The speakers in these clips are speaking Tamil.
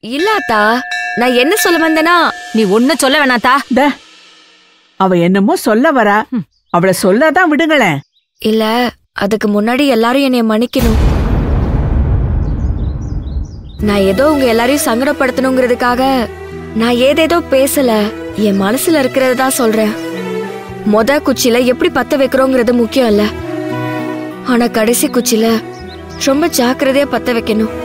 இல்லாத்தா, நான் என்ன சொல்ல வந்தேனா? நீ ஒண்ணு சொல்ல வேணாத்தா. அவ என்னமோ சொல்ல வரா, அவளை சொல்லதான் விடுங்களேன். இல்ல, அதுக்கு முன்னாடி எல்லாரும் என்னைய மன்னிக்கணும். நான் ஏதோ உங்க எல்லாரையும் சங்கடப்படுத்தணுங்கிறதுக்காக நான் ஏதேதோ பேசல. என் மனசுல இருக்கிறதா சொல்றேன். மொத குச்சில எப்படி பத்த வைக்கிறோங்கிறது முக்கியம் இல்ல, ஆனா கடைசி குச்சில ரொம்ப ஜாக்கிரதையா பத்த வைக்கணும்.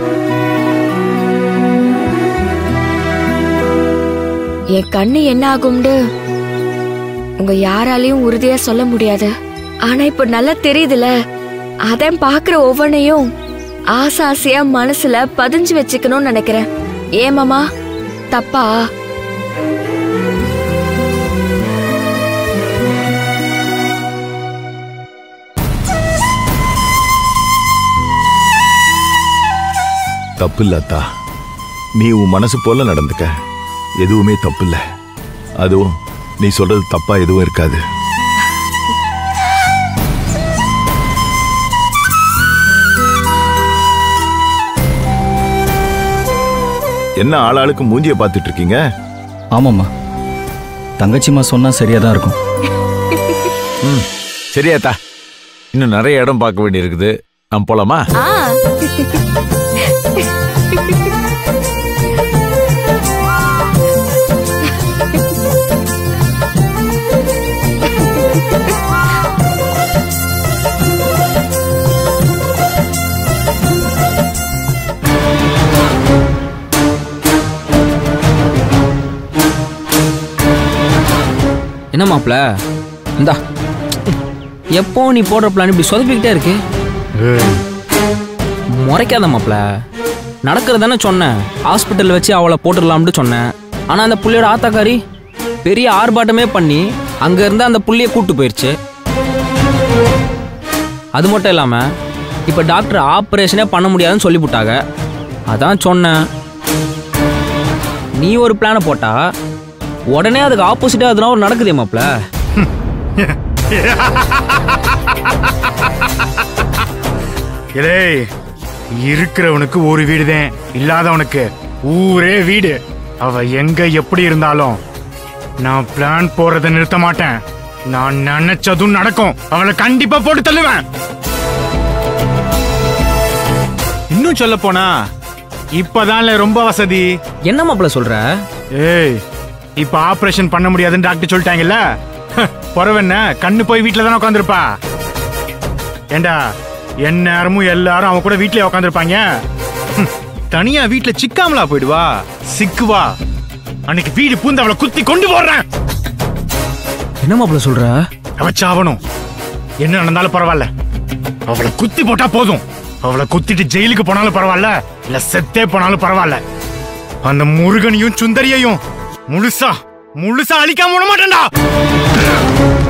என் கண்ணு என்ன ஆகும்னு உங்க யாராலையும் உறுதியா சொல்ல முடியாது. ஆனா இப்ப நல்லா தெரியுதுல, அதான் பாக்குற ஒவ்வொன்னையும் ஆசாசியா மனசுல பதிஞ்சு வச்சுக்கணும்னு நினைக்கிறேன். ஏன் மாமா, தப்பா? தப்பு இல்லத்தா, நீ உன் மனசு போல நடந்துக்க. எதுவுமே தப்பு இல்ல. அதுவும் நீ சொல்றது தப்பா எதுவும் இருக்காது. என்ன ஆளாளுக்கு மூஞ்சிய பார்த்துட்டு இருக்கீங்க? ஆமாம்மா, தங்கச்சிம்மா சொன்னா சரியாதான் இருக்கும். சரியாத்தா, இன்னும் நிறைய இடம் பார்க்க வேண்டி இருக்குது. நாம் போலாமா? என்ன மாப்ள, இந்தா எப்போ நீ போடுற பிளான் இப்படி சொதப்பிக்கிட்டே இருக்கு. முறைக்காத மாப்ள, நடக்கிறதானே சொன்னேன். ஹாஸ்பிட்டல் வச்சு அவளை போட்டுடலாம்னு சொன்னேன். ஆனால் அந்த புள்ளையோட ஆத்தாக்காரி பெரிய ஆர்ப்பாட்டமே பண்ணி அங்கே இருந்து அந்த புள்ளைய கூட்டு போயிடுச்சு. அது மட்டும் இல்லாமல் இப்போ டாக்டர் ஆப்ரேஷனே பண்ண முடியாதுன்னு சொல்லிவிட்டாங்க. அதான் சொன்னேன், நீ ஒரு பிளானை போட்டா உடனே அதுக்கு ஆப்போசிட்டா அதனால நடக்குதே மாப்ள. இருக்கிறவனுக்கு ஒரு வீடுதான், இல்லாதவனுக்கு ஊரே வீடு. அவ எங்க எப்படி இருந்தாலும் நான் பிளான் போறதை நிறுத்த மாட்டேன். நான் நினைச்சதும் நடக்கும். அவளை கண்டிப்பா போட்டு தள்ளுவேன். இன்னும் சொல்ல போனா இப்பதான் ரொம்ப வசதி. என்ன மாப்ள சொல்ற? ஏய், இப்ப ஆபரேஷன் பண்ண முடியாதுன்னு டாக்டர் சொல்லிட்டாங்கல்ல. பொறவென்ன கண்ணு போய் வீட்டுல தானே உட்காந்துருப்பா. ஏண்டா, என் நேரமும் எல்லாரும் அவன் கூட வீட்லயே உட்காந்துருப்பாங்க. தனியா வீட்டுல சிக்காமலா போயிடுவா, சிக்குவா. அன்னைக்கு வீடு பூந்து அவளை குத்தி கொண்டு போடுறேன். என்ன மாப்ள சொல்ற? அவச்சாவணும், என்ன நடந்தாலும் பரவாயில்ல, அவளை குத்தி போட்டா போதும். அவளை குத்திட்டு ஜெயிலுக்கு போனாலும் பரவாயில்ல, இல்ல செத்தே போனாலும் பரவாயில்ல. அந்த முருகனையும் சுந்தரியையும் முழுசா அழிக்காம விட மாட்டேன்டா.